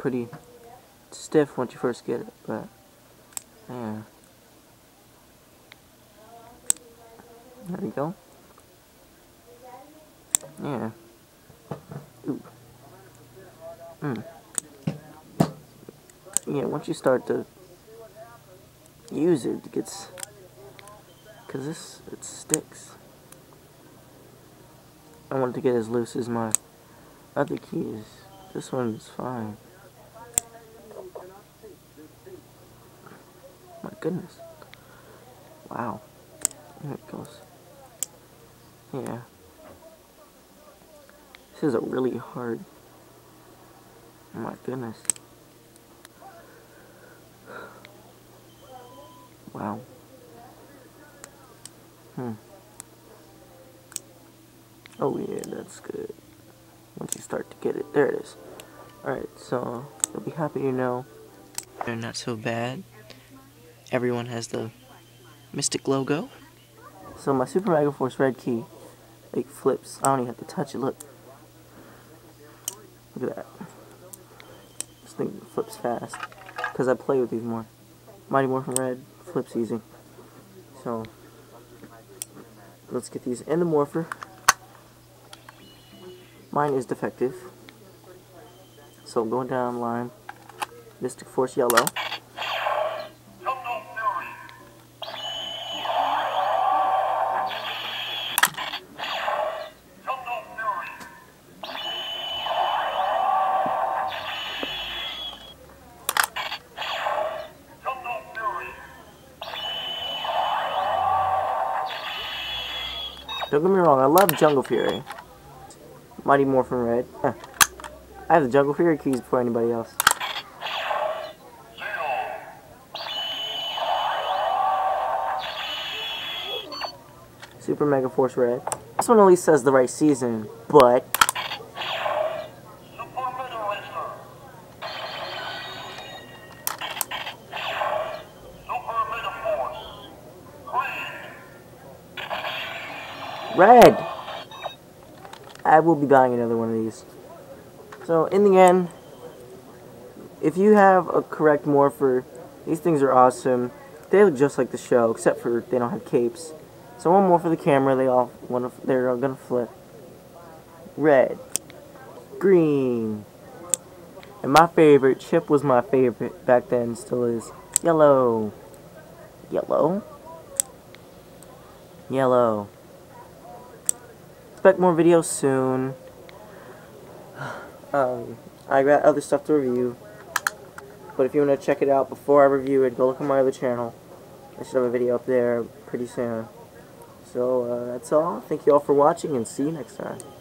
pretty stiff once you first get it, but yeah. There we go. Yeah. Ooh. Yeah, once you start to use it, it gets, because it sticks. I want it to get as loose as my other keys. This one's fine. My goodness. Wow. There it goes. Yeah. This is a really hard. Oh my goodness. Wow. Oh yeah, that's good. Once you start to get it. There it is. Alright, so you'll be happy to know they're not so bad. Everyone has the Mystic logo. So my Super Mega Force Red key, it flips. I don't even have to touch it, look. Look at that. This thing flips fast. Because I play with these more. Mighty Morphin Red flips easy. So, let's get these in the morpher. Mine is defective. So going down the line, Mystic Force Yellow. Don't get me wrong, I love Jungle Fury. Mighty Morphin Red. I have the Jungle Fury keys before anybody else. Super Mega Force Red. This one at least says the right season, but Red! I will be buying another one of these. So, in the end, if you have a correct morpher, these things are awesome. They look just like the show, except for they don't have capes. So one more for the camera, they're all gonna flip. Red. Green. And my favorite, Chip was my favorite back then, still is. Yellow. Yellow. Yellow. Expect more videos soon. I got other stuff to review. But if you want to check it out before I review it, go look on my other channel. I should have a video up there pretty soon. So, that's all. Thank you all for watching, and see you next time.